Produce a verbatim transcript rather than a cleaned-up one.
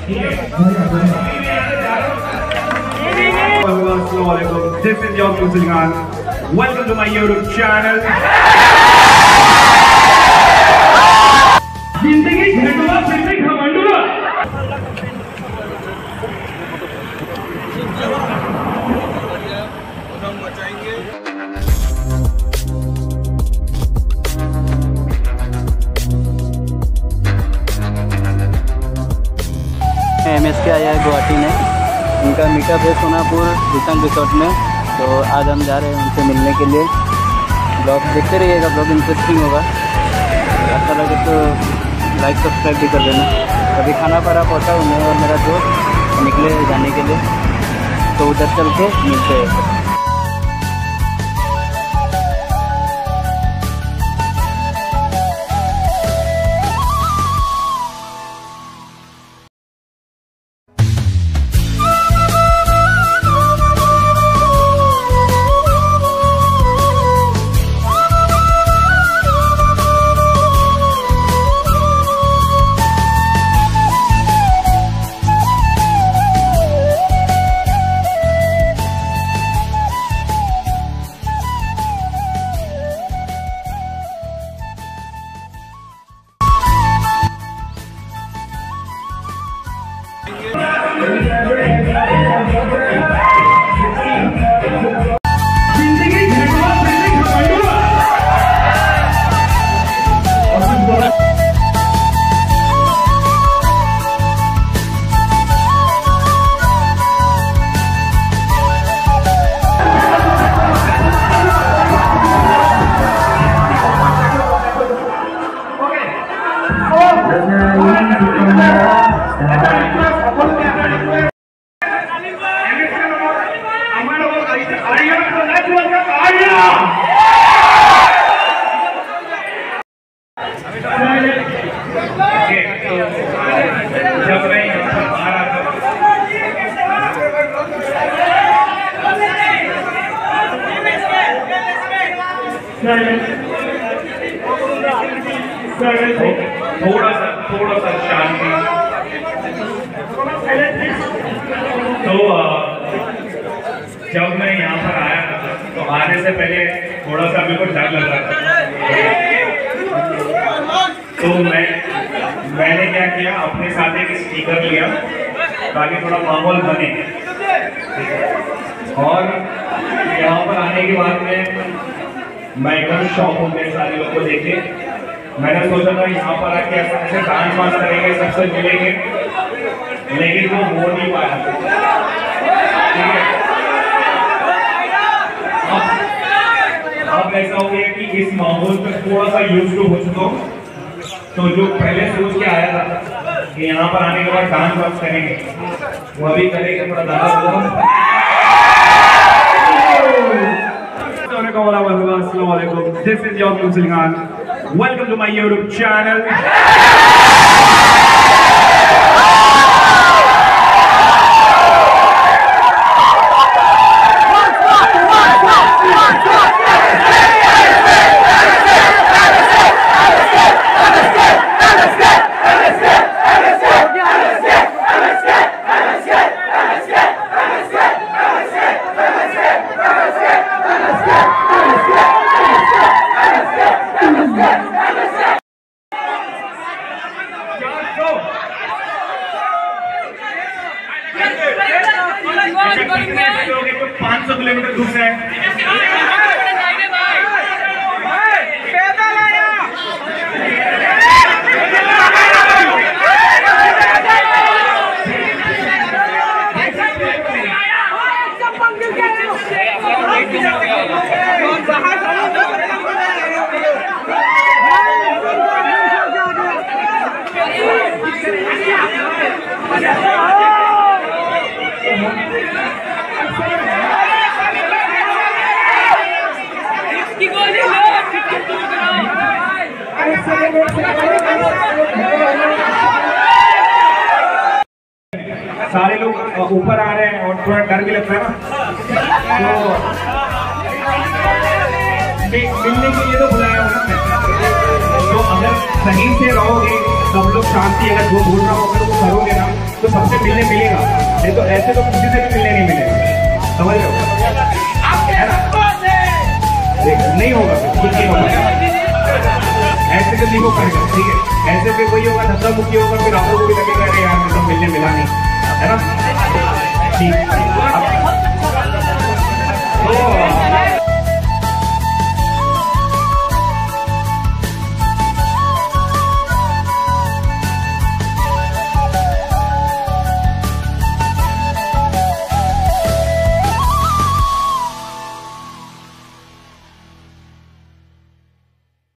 Assalamualaikum. This is your Musliman. Welcome to my YouTube channel. जिंदगी झंडुआ जिंदगी घमंडुआ। M S के आया है गुवाहाटी में, उनका मीटअप है सोनापुर रिटर्न रिसोर्ट में। तो आज हम जा रहे हैं उनसे मिलने के लिए। ब्लॉग देखते रहिएगा, ब्लॉग इंटरेस्टिंग होगा। अच्छा लगे तो लाइक सब्सक्राइब भी कर देना। अभी खाना पारा पहुँचा हूँ मैं और मेरा दोस्त निकले जाने के लिए, तो उधर चल के मिलते हैं। थोड़ा सा थोड़ा सा शांति। तो जब मैं यहाँ पर आया था तो आने से पहले थोड़ा सा मेरे को डर लग रहा था। तो मैं मैंने क्या किया, अपने साथ एक स्पीकर लिया ताकि थोड़ा माहौल बने। और यहाँ पर आने के बाद में मैं एकदम शौक हो गया सारे लोग को देखे। मैंने सोचा था यहाँ पर आके ऐसे डांस वांस करेंगे, सबसे मिलेंगे, लेकिन वो हो नहीं पाया। ठीक है, अब ऐसा हो गया कि इस माहौल पे थोड़ा सा यूज टू हो चुका हूँ। तो जो पहले सोच के आया था कि यहाँ पर आने के बाद डांस वांस करेंगे, वो अभी करेंगे थोड़ा ज्यादा। Assalamualaikum. This is your Musliman. Welcome to my YouTube channel. पाँच सौ किलोमीटर दूर से सारे लोग ऊपर आ रहे हैं और थोड़ा डर भी लगता है ना, तो मिलने के लिए तो बुलाया होगा। तो अगर सही से रहोगे, सब लोग शांति, अगर जो बोल रहा हो अगर वो करोगे ना, तो सबसे मिलने मिलेगा, नहीं तो ऐसे तो किसी से भी मिलने नहीं मिलेगा। समझ रहे हो? देख नहीं होगा, कुछ नहीं होगा, ऐसे तो नहीं हो पाएगा। ठीक है, ऐसे फिर वही होगा, धंधा मुक्ति होगा, फिर आप लोगों को भी लगेगा अरे यार मतलब मिलने मिला नहीं, है ना? ठीक।